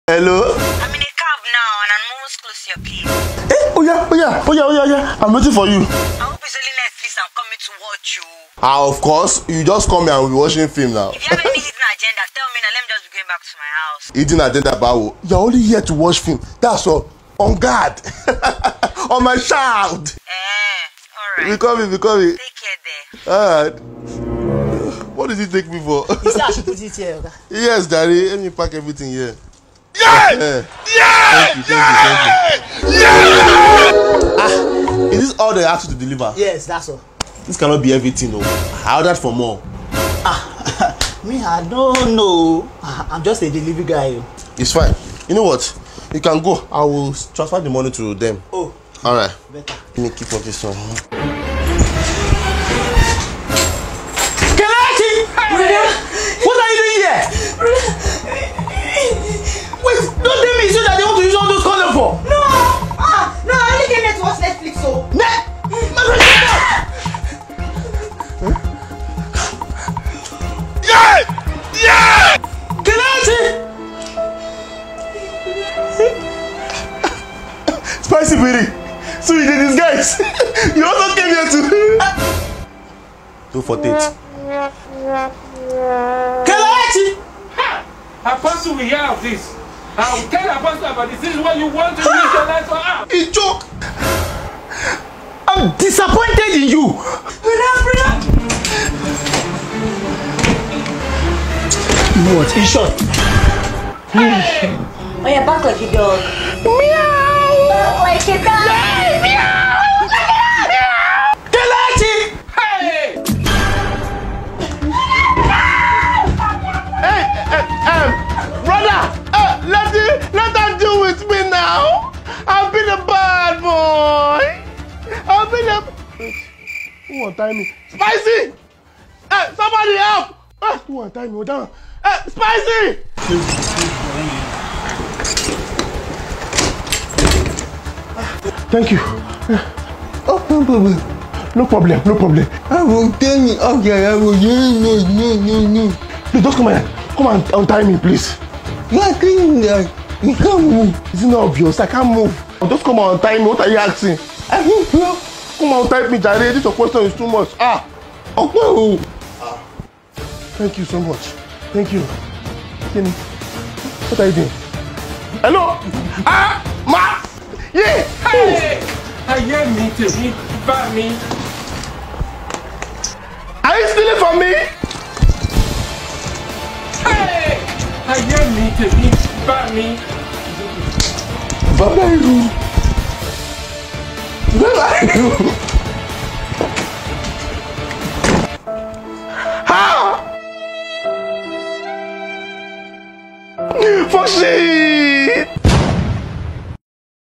Hello? I'm in a cab now and I'm almost close to your place. Oh yeah. I'm waiting for you. I hope it's only Netflix I'm coming to watch you. Of course. You just come here and we'll be watching film now. If you have any hidden agenda, tell me now. Let me just be going back to my house. Hidden agenda, Bawo. You're only here to watch film. That's all. On guard. On my child. Alright. We coming. Take care there. Alright. What did he take me for? You said I should put it here, okay? Yes, Daddy. Let me pack everything here. Yeah! Thank you. Is this all they asked you to deliver? Yes, that's all. This cannot be everything, though. I ordered for more. Me, I don't know. I'm just a delivery guy. It's fine. You know what? You can go. I will transfer the money to them. Oh. Alright. Better. Let me keep up this one. Kelechi! What are you doing here? Wait, don't tell me that they want to use all those condoms for. No, I only came here to watch Netflix, so. Yeah! Kelechi! Spicy Berry! So you did this, guys! You also came here to... Don't forget. Kelechi! Apostle will hear of this. I will tell Apostle about this. This is what you want to use your life for. He joke! I'm disappointed in you! You know what? In short. Oh, yeah, back like a dog. Meow! Back like a dog. Meow! Kelechi! Hey! Brother! Let her deal with me now! I've been a bad boy! I've been a... Wait, who won't tie me? Spicy! Hey, somebody help! Who won't tie me? Hold on. Hey, Spicy! Thank you. Oh, no problem. I will tell me. Okay, I will. No. Please, just come here. Come and untie me, please. You are cleaning that. You can't move. Is it not obvious? I can't move. Just come and untie me. What are you asking? I don't know. Come and untie me, Jare. This your question is too much. Okay. Thank you so much. Thank you. Kenny, what are you doing? Hello? Ma! Yeah! Hey! I hear me to me, by me. Are you stealing from me? Hey! I hear me to me, by me. Where are you? Foxy!